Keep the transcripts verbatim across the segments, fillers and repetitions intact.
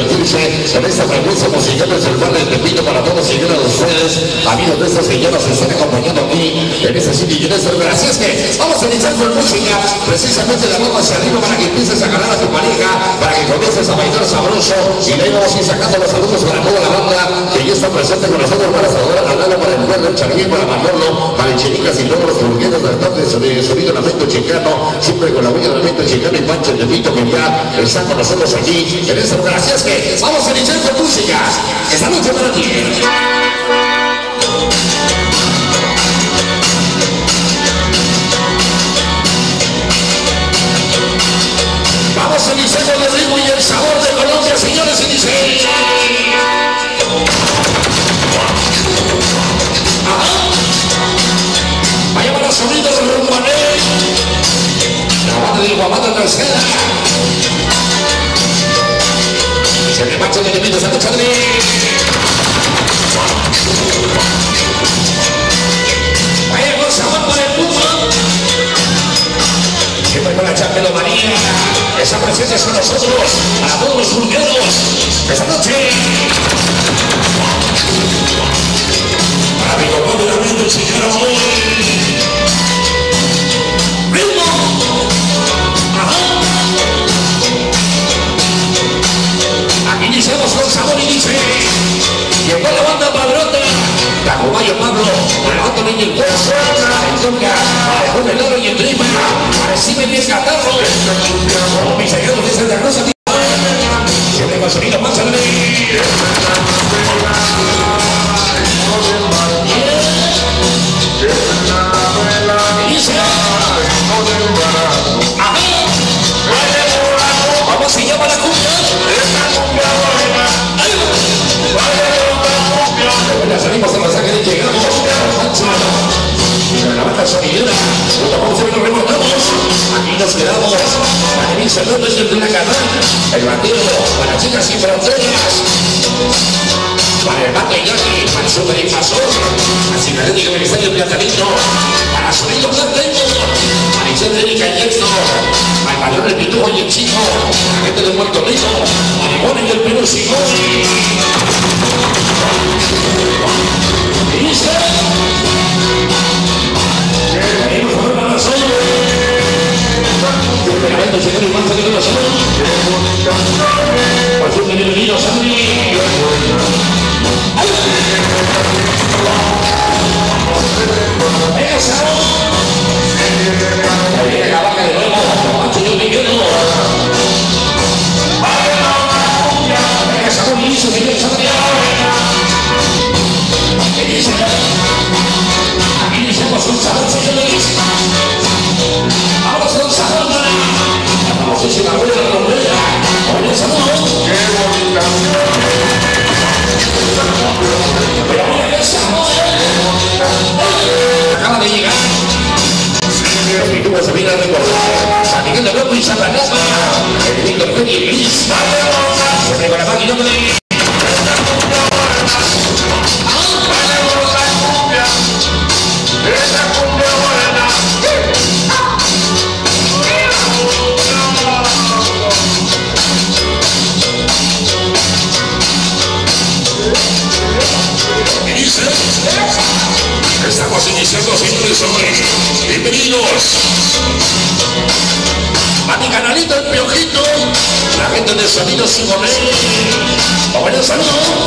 divertirse con esta frecuencia musical desde el bar de Tepito para todos y cada de ustedes, amigos de estos que ya nos están acompañando aquí en este sitio y en este lugar. Así es que vamos a iniciar con música, precisamente de abajo hacia arriba, para que empieces a ganar a tu pareja, para que comiences a bailar sabroso, y de ahí vamos a ir sacando los saludos para toda la banda que ya está presente con nosotros, para saludar a Lalo, para el pueblo del Charguín, para Manolo, para el Chiricas y todos los burgueros del top de sonido lamento chicano, siempre con la huella de lamento chicano y Pancho el Tepito, que ya está con nosotros aquí en este lugar. Así es que vamos a iniciar con música. Esta noche para ti. Vamos a iniciar con el ritmo y el sabor de Colombia, señores, y dice... Allá van los sonidos del rumbané, la banda de Guamata tercera. Se le marcha de Tepito esta noche, Adri. Vaya con sabor para el Puma. Siempre con la champelomanía. Esa presencia es con nosotros, para todos los burgueros. Esta noche. Para mi compadre Lamento Chicano hoy. ¡Ritmo! ¡Ajá! Aquí iniciamos con sabor y dice: llegó la banda padrota, Tacomayo Pablo, Renato Niño el Hueso, Entonca, Alejón el Oro y el Drima, recibe bien catarro, como mis allegados de Santa Rosa, siempre con sonido más alegre. ¿Cómo se llama la cumbia? Ya salimos a pasaje de llegamos. La banda sonidera, nos remontamos. Aquí nos quedamos. Para mí saludos desde la canal. El bandido para chicas sin fronteras. Para el Bato Iñaki, para el Super Invasor, para el Cibernético Ministerio Platanito, para Sonido Platanito, para el Centro de Cayeto, para el Valor del Pitúo y el Chico, para la gente de Puerto Rico, para el Iguana y el Perú Simón. Y dice... venimos por una razón. Esperando llegar el manto de corazón. Por fin bienvenidos a mí. ¡Esa! Ahí viene la vaca de nuevo, Pancho y el Miguel. ¡Esa! ¡Un inicio de Dios! ¿Qué dice? Aquí iniciamos un sabor, señores. Vamos con sabor, vamos a decir la rueda de la rueda. Oye, sabor. ¡Qué bonita! Pero mira qué sabor. Acaba de llegar. Los pitúos se vienen a recordar. San Miguel de Blanco y Santa Rosa. El Víctor Feli y Gris. Siempre con la máquina de... Estamos iniciando siempre sobre bienvenidos a mi canalito El Piojito, la gente de Sonido Simone. Buenos saludos.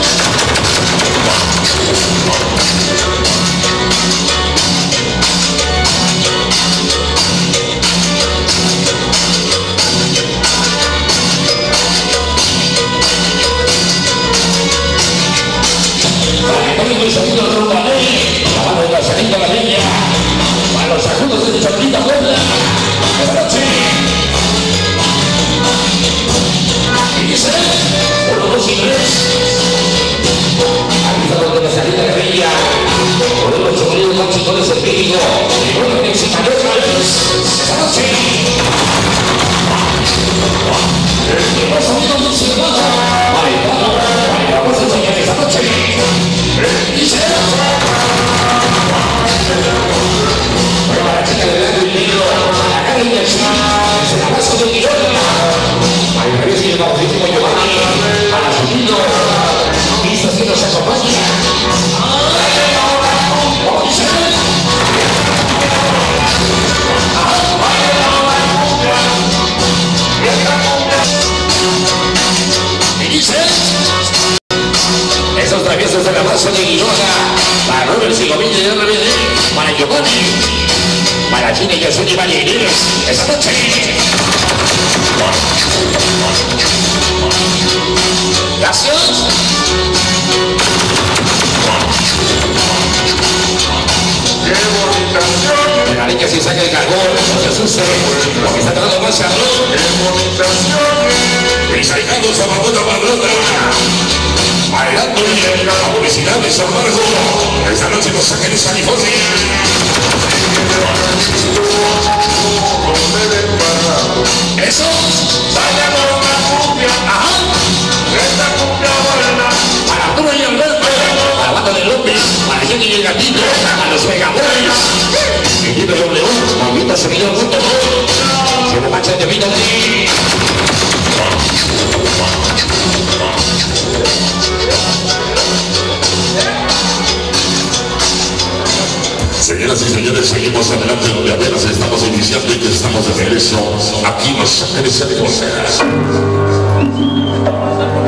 El sonido del rumbané, la mano de la salida la leña, para los agudos de Chorrita Puebla, esta noche. Y dice, uno, dos y tres. Abrazos del abrazo de Guiroga. Para Robert Sigovilla y R B D. Para Giovanni. Para China y Yasuni y Valle. Esta noche. Gracias. La niña si saca el carbón, no se asuste, porque está tratando más charlón. Mis ahijados a Mamona Madrona, bailando en la publicidad de San Marcos, esta noche en Los Ángeles, California. Eso, bailamos la cumbia, ajá, esta cumbia buena, para Arturo y Alberto, para la banda de López, para Jenny y el Gatito, a los Megaboys. Y G W, mamita seguidor punto com, que me mancha de vino de... Señoras y señores, seguimos adelante donde apenas estamos iniciando y que estamos de regreso aquí en Los Ángeles, California.